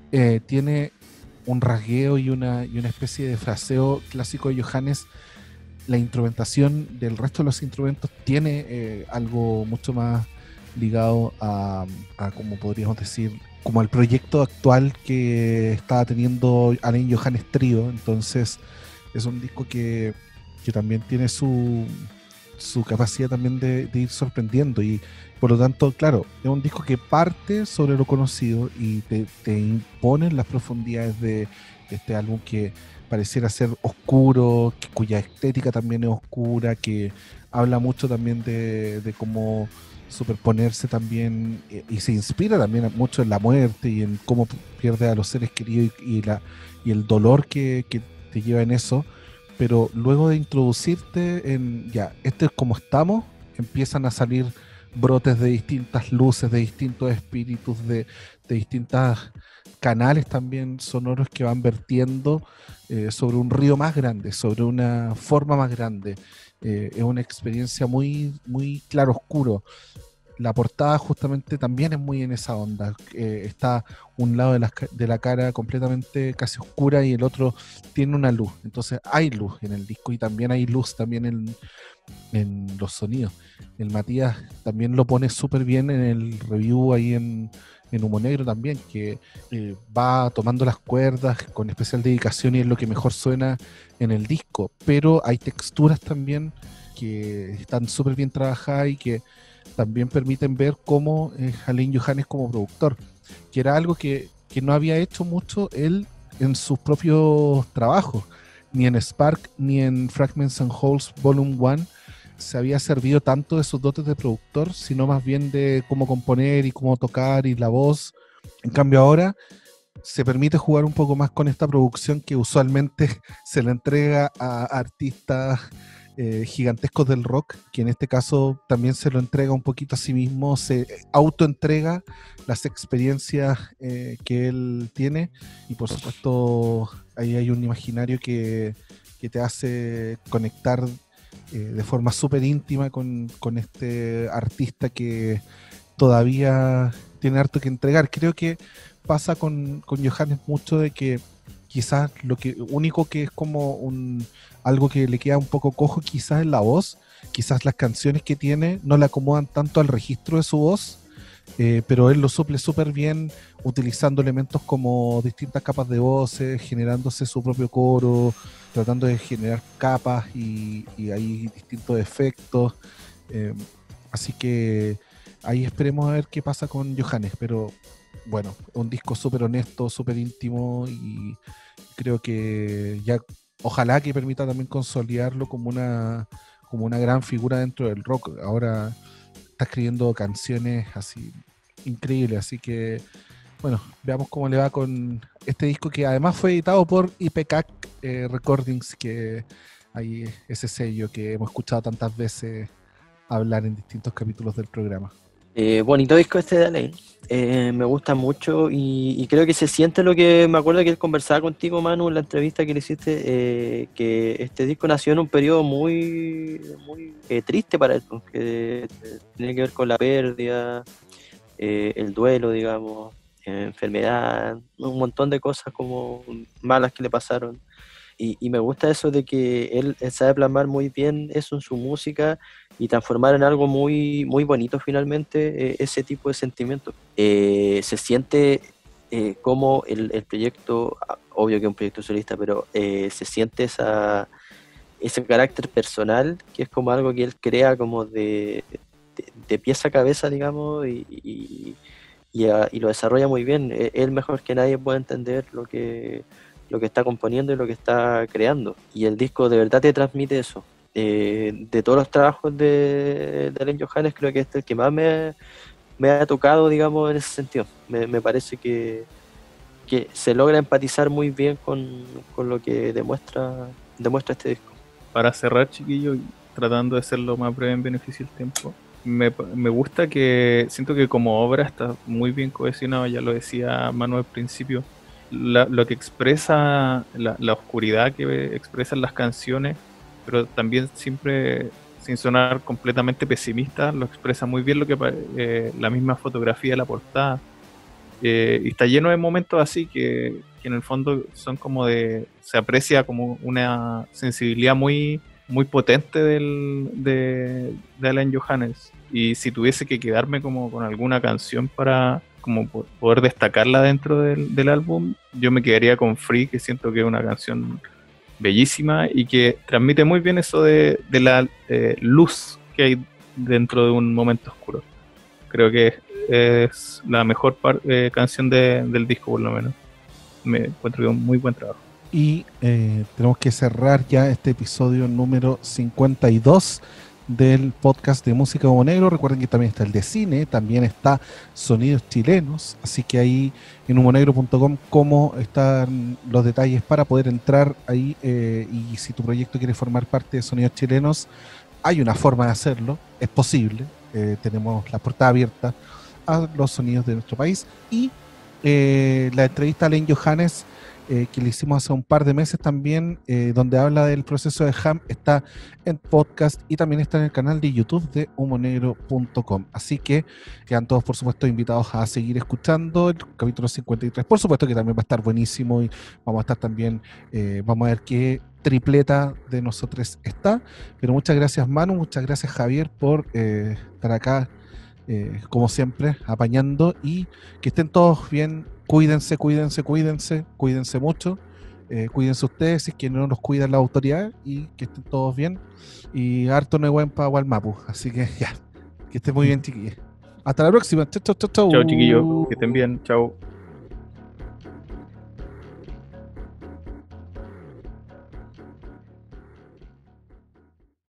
tiene un rasgueo y una especie de fraseo clásico de Johannes, la instrumentación del resto de los instrumentos tiene algo mucho más ligado a, como podríamos decir, como al proyecto actual que estaba teniendo Alain Johannes Trio. Entonces es un disco que también tiene su capacidad también de ir sorprendiendo, y por lo tanto, claro, es un disco que parte sobre lo conocido y te impone las profundidades de este álbum, que pareciera ser oscuro, cuya estética también es oscura, que habla mucho también de cómo superponerse también, y se inspira también mucho en la muerte y en cómo pierde a los seres queridos, y el dolor que te lleva en eso. Pero luego de introducirte en, ya, este es como estamos, empiezan a salir brotes de distintas luces, de distintos espíritus, de distintas canales también sonoros que van vertiendo sobre un río más grande, sobre una forma más grande. Es una experiencia muy, muy claro-oscuro. La portada justamente también es muy en esa onda. Está un lado de la cara completamente casi oscura y el otro tiene una luz. Entonces hay luz en el disco y también hay luz también en los sonidos. El Matías también lo pone súper bien en el review ahí en Humo Negro también, que va tomando las cuerdas con especial dedicación y es lo que mejor suena en el disco. Pero hay texturas también que están súper bien trabajadas y que también permiten ver cómo Alain Johannes como productor, que era algo que no había hecho mucho él en sus propios trabajos, ni en Spark ni en Fragments and Holes Volume 1 se había servido tanto de sus dotes de productor, sino más bien de cómo componer y cómo tocar y la voz. En cambio ahora se permite jugar un poco más con esta producción que usualmente se le entrega a artistas gigantescos del rock, que en este caso también se lo entrega un poquito a sí mismo, se autoentrega las experiencias que él tiene, y por supuesto ahí hay un imaginario que te hace conectar de forma súper íntima con este artista que todavía tiene harto que entregar. Creo que pasa con Johannes mucho de que quizás lo que único que es como algo que le queda un poco cojo quizás es la voz. Quizás las canciones que tiene no le acomodan tanto al registro de su voz, pero él lo suple súper bien utilizando elementos como distintas capas de voces, generándose su propio coro, tratando de generar capas y hay distintos efectos. Así que ahí esperemos a ver qué pasa con Johannes, pero bueno, un disco súper honesto, súper íntimo, y creo que ya ojalá que permita también consolidarlo como una gran figura dentro del rock. Ahora está escribiendo canciones así increíbles, así que bueno, veamos cómo le va con este disco, que además fue editado por IPCAC Recordings, que hay ese sello que hemos escuchado tantas veces hablar en distintos capítulos del programa.
Bonito disco este de Alain. Me gusta mucho y creo que se siente lo que me acuerdo que él conversaba contigo, Manu, en la entrevista que le hiciste, que este disco nació en un periodo muy, muy triste para él, que tiene que ver con la pérdida, el duelo, digamos, enfermedad, un montón de cosas como malas que le pasaron. Y me gusta eso de que él sabe plasmar muy bien eso en su música y transformar en algo muy, muy bonito finalmente ese tipo de sentimientos. Se siente como el proyecto, obvio que es un proyecto solista, pero se siente ese carácter personal que es como algo que él crea como de pies a cabeza, digamos, y lo desarrolla muy bien. Él mejor que nadie puede entender lo que está componiendo y lo que está creando. Y el disco de verdad te transmite eso. De todos los trabajos de Alain Johannes, creo que este es el que más me ha tocado, digamos, en ese sentido. Me parece que se logra empatizar muy bien con lo que demuestra este disco.
Para cerrar, chiquillo, y tratando de ser lo más breve en beneficio del tiempo, me gusta que siento que como obra está muy bien cohesionado, ya lo decía Manu al principio, lo que expresa, la oscuridad que expresan las canciones, pero también siempre sin sonar completamente pesimista, lo expresa muy bien la misma fotografía de la portada. Y está lleno de momentos así que en el fondo son como se aprecia como una sensibilidad muy, muy potente de Alan Johannes. Y si tuviese que quedarme como con alguna canción para como poder destacarla dentro del álbum, yo me quedaría con Free, que siento que es una canción bellísima y que transmite muy bien eso de la luz que hay dentro de un momento oscuro. Creo que es la mejor canción del disco, por lo menos. Me encuentro que es un muy buen trabajo.
Y tenemos que cerrar ya este episodio número 52 del podcast de Música Humo Negro. Recuerden que también está el de cine, también está Sonidos Chilenos, así que ahí en humonegro.com como están los detalles para poder entrar ahí, y si tu proyecto quiere formar parte de Sonidos Chilenos, hay una forma de hacerlo, es posible. Tenemos la puerta abierta a los sonidos de nuestro país. Y la entrevista a Alain Johannes, que le hicimos hace un par de meses también, donde habla del proceso de Ham, está en podcast y también está en el canal de YouTube de humonegro.com. Así que quedan todos, por supuesto, invitados a seguir escuchando el capítulo 53. Por supuesto que también va a estar buenísimo y vamos a estar también, vamos a ver qué tripleta de nosotros está. Pero muchas gracias, Manu, muchas gracias, Javier, por estar acá, como siempre, apañando, y que estén todos bien. Cuídense mucho. Cuídense ustedes si es que no los cuidan las autoridades, y que estén todos bien. Y harto Nehuen para Gualmapu. Así que ya, que estén muy bien, chiquillos. Hasta la próxima. Chau, chau, chau, chau.
Chao, chiquillos. Que estén bien. Chao.